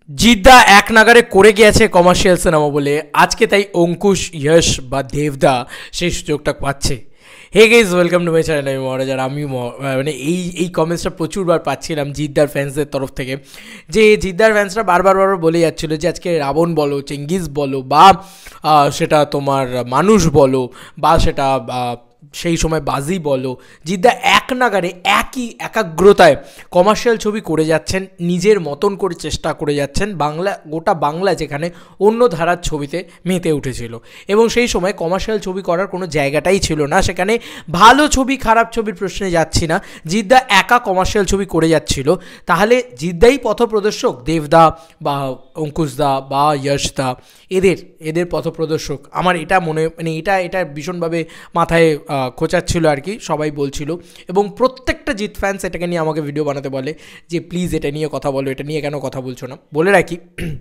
জিদ্দা এক নাগারে করে গিয়েছে কমার্শিয়াল সিনেমা বলে আজকে তাই অঙ্কুশ ইয়শ বা দেবদা সেই সুযোগটা পাচ্ছে। Hey guys, welcome to my channel. আমি মহারাজ, আর আমি মানে এই কমেন্টসটা প্রচুরবার পাচ্ছিলাম জিদ্দার ফ্যান্সদের তরফ থেকে, যে জিদ্দার ফ্যান্সরা বারবার বলে যাচ্ছিলো যে আজকে রাবণ বলো, চেঙ্গিজ বলো, বা সেটা তোমার মানুষ বলো, বা সেটা সেই সময় বাজি বলো, জিদ্দা এক নাগারে একই একাগ্রতায় কমার্শিয়াল ছবি করে যাচ্ছেন, নিজের মতন করে চেষ্টা করে যাচ্ছেন। গোটা বাংলা যেখানে অন্য ধারার ছবিতে মেতে উঠেছিল, এবং সেই সময় কমার্শিয়াল ছবি করার কোনো জায়গাটাই ছিল না সেখানে। ভালো ছবি খারাপ ছবির প্রশ্নে যাচ্ছি না, জিদ্দা একা কমার্শিয়াল ছবি করে যাচ্ছিল। তাহলে জিদ্দাই পথপ্রদর্শক, দেবদা বা অঙ্কুশদা বা যশদা এদের পথপ্রদর্শক। আমার এটা মানে এটা ভীষণভাবে মাথায় খোঁচাচ্ছিল আর কি, সবাই বলছিল। এবং প্রত্যেকটা জিৎ ফ্যান্স এটাকে নিয়ে আমাকে ভিডিও বানাতে বলে যে প্লিজ এটা নিয়ে কথা বলো, এটা নিয়ে কেন কথা বলছো না। বলে রাখি,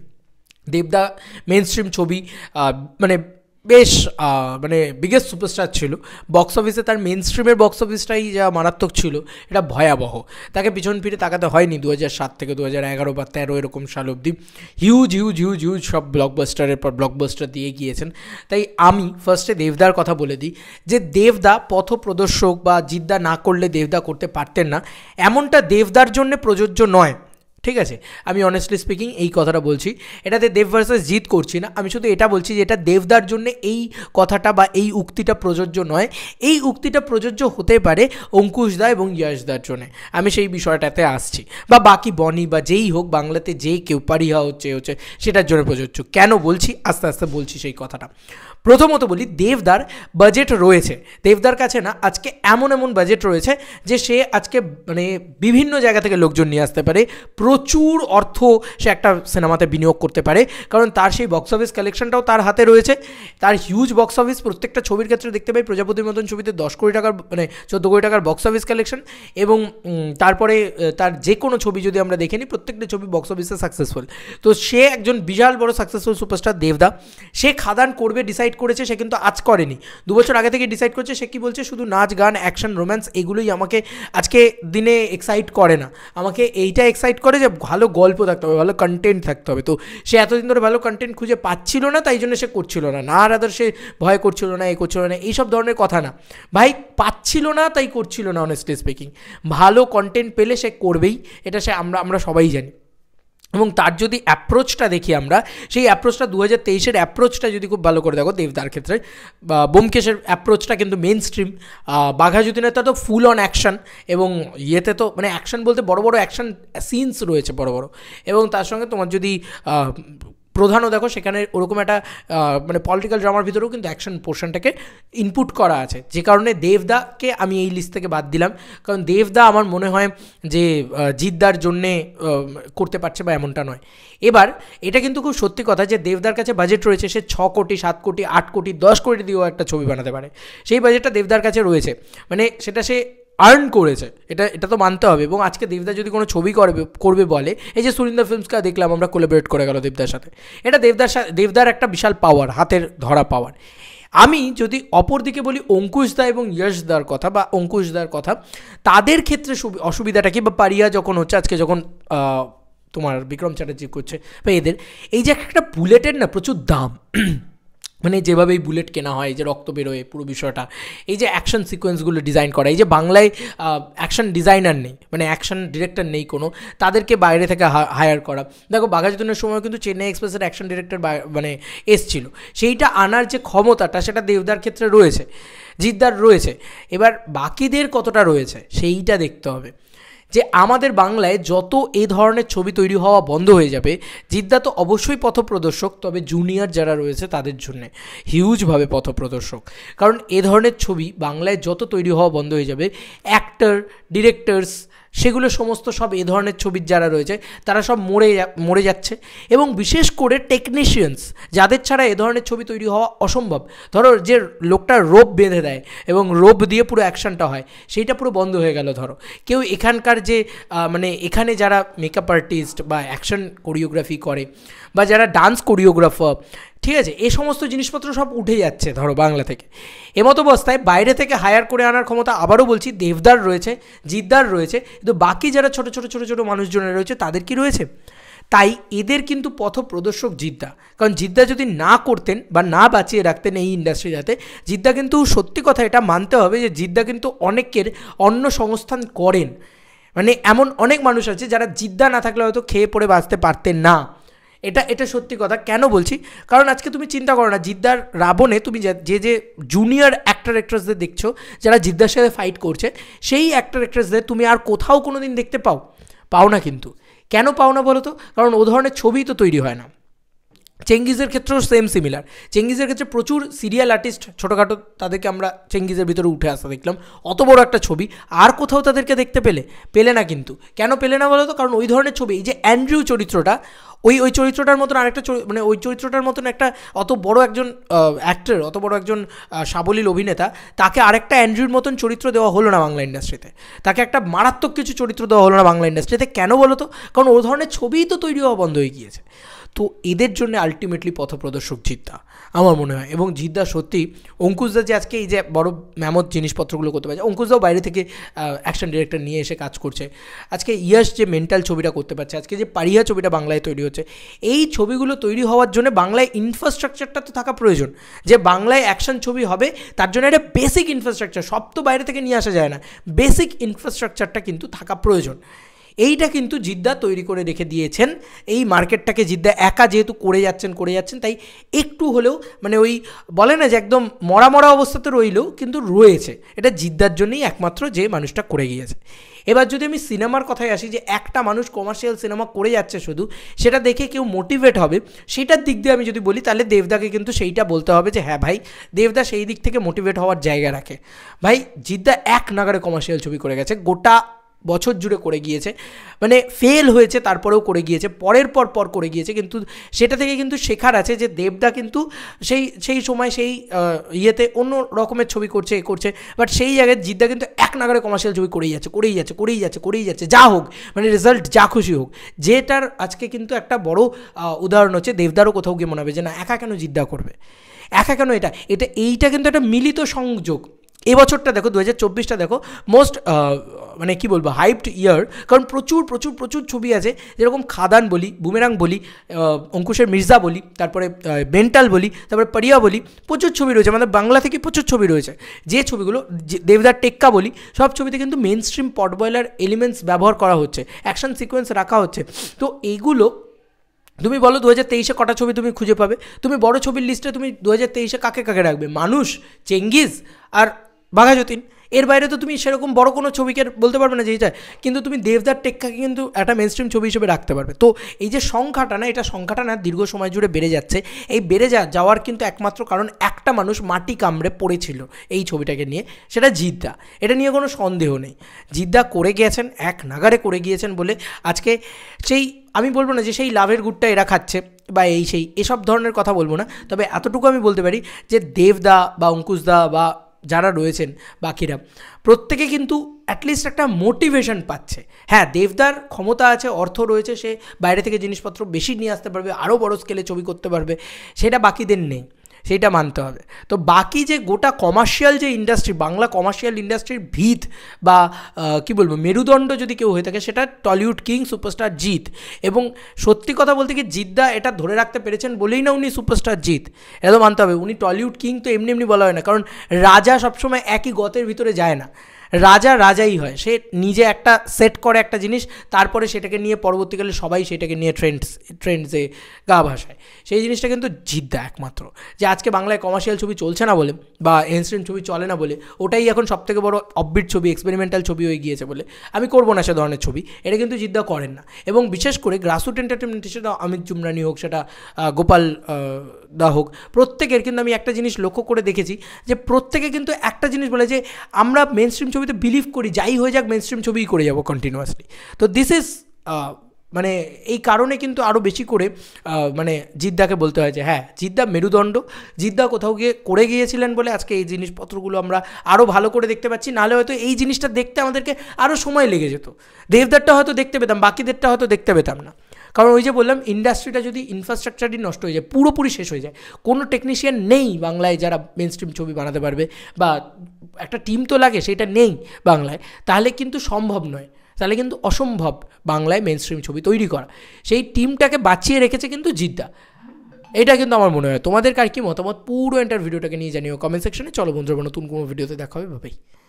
দেবদা মেন স্ট্রিম ছবি মানে বেশ মানে বিগেস্ট সুপারস্টার ছিল। বক্স অফিসে তার মেন স্ট্রিমের বক্স অফিসটাই যা মারাত্মক ছিল, এটা ভয়াবহ। তাকে পিছন ফিরে তাকাতে হয়নি 2007 থেকে 2011 বা 13 এরকম সাল অবধি হিউজ হিউজ হিউজ হিউজ সব ব্লকবাস্টারের পর ব্লকবাস্টার দিয়ে গিয়েছেন। তাই আমি ফার্স্টে দেবদার কথা বলে দিই যে দেবদা পথপ্রদর্শক বা জিদ্দা না করলে দেবদা করতে পারতেন না, এমনটা দেবদার জন্য প্রযোজ্য নয়। ঠিক আছে, আমি অনেস্টলি স্পিকিং এই কথাটা বলছি, এটাতে দেব ভার্সেস জিৎ করছি না। আমি শুধু এটা বলছি যে এটা দেবদার জন্য এই কথাটা বা এই উক্তিটা প্রযোজ্য নয়। এই উক্তিটা প্রযোজ্য হতে পারে অঙ্কুশদা এবং যশদার জন্য। আমি সেই বিষয়টাতে আসছি, বা বাকি বনি বা যেই হোক, বাংলাতে যেই কেউ পারিহা হচ্ছে সেটার জন্য প্রযোজ্য। কেন বলছি আস্তে আস্তে বলছি সেই কথাটা। প্রথমত বলি, দেবদার বাজেট রয়েছে। দেবদার কাছে না আজকে এমন বাজেট রয়েছে যে সে আজকে মানে বিভিন্ন জায়গা থেকে লোকজন নিয়ে আসতে পারে, প্রচুর অর্থ সে একটা সিনেমাতে বিনিয়োগ করতে পারে, কারণ তার সেই বক্স অফিস কালেকশনটাও তার হাতে রয়েছে। তার হিউজ বক্স অফিস, প্রত্যেকটা ছবির ক্ষেত্রে দেখতে পাই প্রজাপতির মতন ছবিতে 10 কোটি টাকার মানে 14 কোটি টাকার বক্স অফিস কালেকশন। এবং তারপরে তার যে কোনো ছবি যদি আমরা দেখে নিই, প্রত্যেকটা ছবি বক্স অফিসে সাকসেসফুল। তো সে একজন বিশাল বড় সাকসেসফুল সুপারস্টার দেবদা। সে খাদান করবে ডিসাইড করেছে, সে কিন্তু আজ করেনি, 2 বছর আগে থেকে ডিসাইড করছে। সে কি বলছে, শুধু নাচ গান অ্যাকশন রোম্যান্স এগুলোই আমাকে আজকে দিনে এক্সাইট করে না, আমাকে এইটা এক্সাইট করে যে ভালো গল্প থাকতে হবে, ভালো কন্টেন্ট থাকতে হবে। তো সে এতদিন ধরে ভালো কন্টেন্ট খুঁজে পাচ্ছিল না, তাই জন্য সে করছিল না। না রাদার সে ভয় করছিল না, এ করছিল না, এইসব ধরনের কথা না ভাই। পাচ্ছিল না তাই করছিল না। অনেস্টলি স্পিকিং, ভালো কন্টেন্ট পেলে সে করবেই, এটা সে আমরা সবাই জানি। এবং তার যদি অ্যাপ্রোচটা দেখি আমরা, সেই অ্যাপ্রোচটা 2023-এর অ্যাপ্রোচটা যদি খুব ভালো করে দেখো দেবদার ক্ষেত্রে, বা ব্যোমকেশের অ্যাপ্রোচটা কিন্তু মেন স্ট্রিম। বাঘা যতীনেরটা তো ফুল অন অ্যাকশন, এবং ইয়েতে তো মানে অ্যাকশন বলতে বড় বড় অ্যাকশন সিনস রয়েছে বড় বড়। এবং তার সঙ্গে তোমার যদি প্রধানও দেখো, সেখানে ওরকম একটা মানে পলিটিক্যাল ড্রামার ভিতরেও কিন্তু অ্যাকশন পোর্শনটাকে ইনপুট করা আছে, যে কারণে দেবদাকে আমি এই লিস্ট থেকে বাদ দিলাম। কারণ দেবদা আমার মনে হয় যে জিদ্দার জন্যে করতে পারছে বা এমনটা নয়। এবার এটা কিন্তু খুব সত্যি কথা যে দেবদার কাছে বাজেট রয়েছে, সে 6 কোটি 7 কোটি 8 কোটি 10 কোটি দিয়েও একটা ছবি বানাতে পারে। সেই বাজেটটা দেবদার কাছে রয়েছে, মানে সেটা সে আর্ন করেছে, এটা তো মানতে হবে। এবং আজকে দেবদা যদি কোনো ছবি করবে বলে, এই যে সুরিন্দর ফিল্মসকে দেখলাম আমরা, কোলাবোরেট করে গেল দেবদার সাথে, এটা দেবদার একটা বিশাল পাওয়ার, হাতের ধরা পাওয়ার। আমি যদি অপর দিকে বলি অঙ্কুশদা এবং যশদার কথা, বা অঙ্কুশদার কথা, তাদের ক্ষেত্রে অসুবিধাটা কি, বা পারিয়া যখন হচ্ছে আজকে, যখন তোমার বিক্রম চ্যাটার্জি করছে, বা এদের এই যে একটা বুলেটের না প্রচুর দাম, মানে যেভাবে এই বুলেট কেনা হয়, এই যে রক্ত বেরোয় পুরো বিষয়টা, এই যে অ্যাকশন সিকোয়েন্সগুলো ডিজাইন করা, এই যে বাংলায় অ্যাকশন ডিজাইনার নেই, মানে অ্যাকশন ডিরেক্টর নেই কোনো, তাদেরকে বাইরে থেকে হায়ার করা। দেখো বাঘা যতীনের সময় কিন্তু চেন্নাই এক্সপ্রেসের অ্যাকশন ডিরেক্টর মানে এসছিল, সেইটা আনার যে ক্ষমতাটা সেটা দেবদার ক্ষেত্রে রয়েছে, জিদ্দার রয়েছে। এবার বাকিদের কতটা রয়েছে সেইটা দেখতে হবে। যে আমাদের বাংলায় যত এই ধরনের ছবি তৈরি হওয়া বন্ধ হয়ে যাবে, জিদ্দা তো অবশ্যই পথপ্রদর্শক, তবে জুনিয়র যারা রয়েছে তাদের জন্যে হিউজভাবে পথপ্রদর্শক। কারণ এ ধরনের ছবি বাংলায় যত তৈরি হওয়া বন্ধ হয়ে যাবে, অ্যাক্টর ডিরেক্টরস সেগুলো সমস্ত সব এ ধরনের ছবির যারা রয়েছে তারা সব মরে যাচ্ছে। এবং বিশেষ করে টেকনিশিয়ানস, যাদের ছাড়া এ ধরনের ছবি তৈরি হওয়া অসম্ভব। ধরো যে লোকটা রোপ বেঁধে দেয় এবং রোপ দিয়ে পুরো অ্যাকশনটা হয়, সেইটা পুরো বন্ধ হয়ে গেল। ধরো কেউ এখানকার যে মানে এখানে যারা মেকআপ আর্টিস্ট বা অ্যাকশন কোরিওগ্রাফি করে, বা যারা ডান্স কোরিওগ্রাফার, ঠিক আছে, এই সমস্ত জিনিসপত্র সব উঠে যাচ্ছে ধরো বাংলা থেকে। এমতো অবস্থায় বাইরে থেকে হায়ার করে আনার ক্ষমতা, আবারও বলছি, দেবদার রয়েছে, জিদ্দার রয়েছে, কিন্তু বাকি যারা ছোটো ছোটো মানুষজনের রয়েছে তাদের কি রয়েছে? তাই এদের কিন্তু পথপ্রদর্শক জিদ্দা, কারণ জিদ্দা যদি না করতেন বা না বাঁচিয়ে রাখতেন এই ইন্ডাস্ট্রি, যাতে জিদ্দা কিন্তু সত্যি কথা এটা মানতে হবে যে জিদ্দা কিন্তু অনেকের অন্ন সংস্থান করেন। মানে এমন অনেক মানুষ আছে যারা জিদ্দা না থাকলে হয়তো খেয়ে পড়ে বাঁচতে পারতেন না। এটা সত্যি কথা। কেন বলছি, কারণ আজকে তুমি চিন্তা করো না, জিদ্দার রাবণে তুমি যে জুনিয়র অ্যাক্টর অ্যাক্ট্রেসদের দেখছো যারা জিদ্দার সাথে ফাইট করছে, সেই অ্যাক্টর অ্যাক্ট্রেসদের তুমি আর কোথাও কোনো দিন দেখতে পাও না। কিন্তু কেন পাও না বলো তো? কারণ ও ধরনের ছবি তো তৈরি হয় না। চেঙ্গিজের ক্ষেত্রেও সেম সিমিলার। চেঙ্গিজের ক্ষেত্রে প্রচুর সিরিয়াল আর্টিস্ট ছোটোখাটো, তাদেরকে আমরা চেঙ্গিজের ভিতরে উঠে আসতে দেখলাম, অত বড় একটা ছবি আর কোথাও তাদেরকে দেখতে পেলে না। কিন্তু কেন পেলে না বলো তো? কারণ ওই ধরনের ছবি, এই যে অ্যান্ড্রিউ চরিত্রটা, ওই চরিত্রটার মতন আরেকটা মানে ওই চরিত্রটার মতন একটা অত বড় একজন অ্যাক্টর, অত বড় একজন সাবলীল অভিনেতা, তাকে আরেকটা অ্যান্ড্রিউর মতন চরিত্র দেওয়া হলো না বাংলা ইন্ডাস্ট্রিতে। তাকে একটা মারাত্মক কিছু চরিত্র দেওয়া হলো না বাংলা ইন্ডাস্ট্রিতে। কেন বলো তো? কারণ ও ধরনের ছবিই তো তৈরি হওয়া বন্ধ হয়ে গিয়েছে। তো এদের জন্য আলটিমেটলি পথপ্রদর্শক জিদ্দা আমার মনে হয়। এবং জিদ্দা সত্যি, অঙ্কুশদা যে আজকে এই যে বড় ম্যামত জিনিসপত্রগুলো করতে পারছে, অঙ্কুশদাও বাইরে থেকে অ্যাকশন ডিরেক্টর নিয়ে এসে কাজ করছে। আজকে ইয়াশ যে মেন্টাল ছবিটা করতে পারছে, আজকে যে পারিয়া ছবিটা বাংলায় তৈরি হচ্ছে, এই ছবিগুলো তৈরি হওয়ার জন্য বাংলায় ইনফ্রাস্ট্রাকচারটা তো থাকা প্রয়োজন। যে বাংলায় অ্যাকশন ছবি হবে তার জন্য একটা বেসিক ইনফ্রাস্ট্রাকচার, সব তো বাইরে থেকে নিয়ে আসা যায় না, বেসিক ইনফ্রাস্ট্রাকচারটা কিন্তু থাকা প্রয়োজন। এইটা কিন্তু জিদ্দা তৈরি করে রেখে দিয়েছেন। এই মার্কেটটাকে জিদ্দা একা যেহেতু করে যাচ্ছেন, তাই একটু হলেও মানে ওই বলে না যে একদম মরা অবস্থাতে রইলেও কিন্তু রয়েছে, এটা জিদ্দার জন্যই একমাত্র যে মানুষটা করে গিয়েছে। এবার যদি আমি সিনেমার কথায় আসি, যে একটা মানুষ কমার্শিয়াল সিনেমা করে যাচ্ছে শুধু, সেটা দেখে কেউ মোটিভেট হবে, সেটার দিক দিয়ে আমি যদি বলি, তাহলে দেবদাকে কিন্তু সেইটা বলতে হবে যে হ্যাঁ ভাই, দেবদা সেই দিক থেকে মোটিভেট হওয়ার জায়গা রাখে। ভাই জিদ্দা এক নাগারে কমার্শিয়াল ছবি করে গেছে, গোটা বছর জুড়ে করে গিয়েছে, মানে ফেল হয়েছে তারপরেও করে গিয়েছে, পরের পর করে গিয়েছে। কিন্তু সেটা থেকে কিন্তু শেখার আছে যে দেবদা কিন্তু সেই সময় সেই ইয়েতে অন্য রকমের ছবি করছে, বাট সেই জায়গায় জিদ্দা কিন্তু এক নাগারে কমার্শিয়াল ছবি করেই যাচ্ছে, যা হোক, মানে রেজাল্ট যা খুশি হোক। যেটার আজকে কিন্তু একটা বড় উদাহরণ হচ্ছে, দেবদারও কোথাও গিয়ে মনে হবে যে না, একা কেন জিদ্দা করবে, একা কেন এইটা কিন্তু একটা মিলিত সংযোগ। এবছরটা দেখো, 2024টা দেখো, মোস্ট মানে কী বলবো, হাইপড ইয়ার। কারণ প্রচুর ছবি আছে, যেরকম খাদান বলি, বুমেরাং বলি, অঙ্কুশের মির্জা বলি, তারপরে মেন্টাল বলি, তারপরে পারিয়া বলি, প্রচুর ছবি রয়েছে, আমাদের বাংলা থেকে প্রচুর ছবি রয়েছে। যে ছবিগুলো, দেবদার টেক্কা বলি, সব ছবিতে কিন্তু mainstream potboiler elements ব্যবহার করা হচ্ছে, অ্যাকশন সিকোয়েন্স রাখা হচ্ছে। তো এইগুলো তুমি বলো 2023-এ কটা ছবি তুমি খুঁজে পাবে? তুমি বড় ছবির লিস্টে তুমি 2023-এ কাকে রাখবে? মানুষ, চেঙ্গিজ আর বাঘা যতীন, এর বাইরে তো তুমি সেরকম বড় কোনো ছবিকে বলতে পারবে না যে এটা। কিন্তু তুমি দেবদার টেক্কাকে কিন্তু একটা মেন স্ট্রিম ছবি হিসেবে রাখতে পারবে। তো এই যে সংখ্যাটা না দীর্ঘ সময় জুড়ে বেড়ে যাচ্ছে। এই বেড়ে যাওয়ার কিন্তু একমাত্র কারণ, একটা মানুষ মাটি কামড়ে পড়েছিল এই ছবিটাকে নিয়ে, সেটা জিদ্দা। এটা নিয়ে কোনো সন্দেহ নেই, জিদ্দা করে গিয়েছেন, এক নাগারে করে গিয়েছেন বলে আজকে সেই, আমি বলবো না যে সেই লাভের গুড়টা এরা খাচ্ছে বা এসব ধরনের কথা বলবো না। তবে এতটুকু আমি বলতে পারি যে দেবদা বা অঙ্কুশদা বা যারা রয়েছেন বাকিরা, প্রত্যেকে কিন্তু অ্যাটলিস্ট একটা মোটিভেশন পাচ্ছে। হ্যাঁ, দেবদার ক্ষমতা আছে, অর্থ রয়েছে, সে বাইরে থেকে জিনিসপত্র বেশি নিয়ে আসতে পারবে, আরও বড় স্কেলে ছবি করতে পারবে, সেটা বাকিদের নেই, সেইটা মানতে হবে। তো বাকি যে গোটা কমার্শিয়াল যে ইন্ডাস্ট্রি, বাংলা কমার্শিয়াল ইন্ডাস্ট্রির ভিত বা কী বলবো, মেরুদণ্ড যদি কেউ হয়ে থাকে, সেটা টলিউড কিং সুপারস্টার জিৎ। এবং সত্যি কথা বলতে কি, জিদ্দা এটা ধরে রাখতে পেরেছেন বলেই না উনি সুপারস্টার জিৎ, এটা তো মানতে হবে। উনি টলিউড কিং তো এমনি বলা হয় না, কারণ রাজা সবসময় একই গতের ভিতরে যায় না, রাজাই হয়। সে নিজে একটা সেট করে একটা জিনিস, তারপরে সেটাকে নিয়ে পরবর্তীকালে সবাই সেটাকে নিয়ে ট্রেন্ডসে গা ভাসায়। সেই জিনিসটা কিন্তু জিদ্দা একমাত্র, যে আজকে বাংলায় কমার্শিয়াল ছবি চলছে না বলে বা এনস্ট্রিম ছবি চলে না বলে, ওটাই এখন সবথেকে বড় অফবিট ছবি, এক্সপেরিমেন্টাল ছবি হয়ে গিয়েছে বলে আমি করবো না সে ধরনের ছবি, এটা কিন্তু জিদ্দা করেন না। এবং বিশেষ করে গ্রাসরুট এন্টারটেনমেন্ট, সেটা অমিত চুমরানি হোক, সেটা গোপাল দা হোক, প্রত্যেকের কিন্তু আমি একটা জিনিস লক্ষ্য করে দেখেছি, যে প্রত্যেকে কিন্তু একটা জিনিস বলে যে আমরা মেন স্ট্রিম ছবিতে বিলিভ করি, যাই হয়ে যাক মেন স্ট্রিম ছবিই করে যাবো কন্টিনিউয়াসলি। তো দিস ইজ মানে এই কারণে কিন্তু আরও বেশি করে মানে জিদ্দাকে বলতে হয় যে হ্যাঁ, জিদ্দা মেরুদণ্ড, জিদ্দা কোথাও গিয়ে করে গিয়েছিলেন বলে আজকে এই জিনিসপত্রগুলো আমরা আরও ভালো করে দেখতে পাচ্ছি। নাহলে হয়তো এই জিনিসটা দেখতে আমাদেরকে আরও সময় লেগে যেত, দেবদারটা হয়তো দেখতে পেতাম, বাকিদেরটা হয়তো দেখতে পেতাম না। কারণ ওই যে বললাম, ইন্ডাস্ট্রিটা যদি ইনফ্রাস্ট্রাকচারই নষ্ট হয়ে যায়, পুরোপুরি শেষ হয়ে যায়, কোনো টেকনিশিয়ান নেই বাংলায় যারা মেন স্ট্রিম ছবি বানাতে পারবে, বা একটা টিম তো লাগে, সেটা নেই বাংলায়, তাহলে কিন্তু সম্ভব নয়। তাহলে কিন্তু অসম্ভব বাংলায় মেন স্ট্রিম ছবি তৈরি করা। সেই টিমটাকে বাঁচিয়ে রেখেছে কিন্তু জিদ্দা, এটা কিন্তু আমার মনে হয়। তোমাদের কার কি মতামত পুরো এন্টার ভিডিওটাকে নিয়ে জানিও কমেন্ট সেকশনে। চলো বন্ধুরা, নতুন কোনো ভিডিওতে দেখা হবে, ভাই।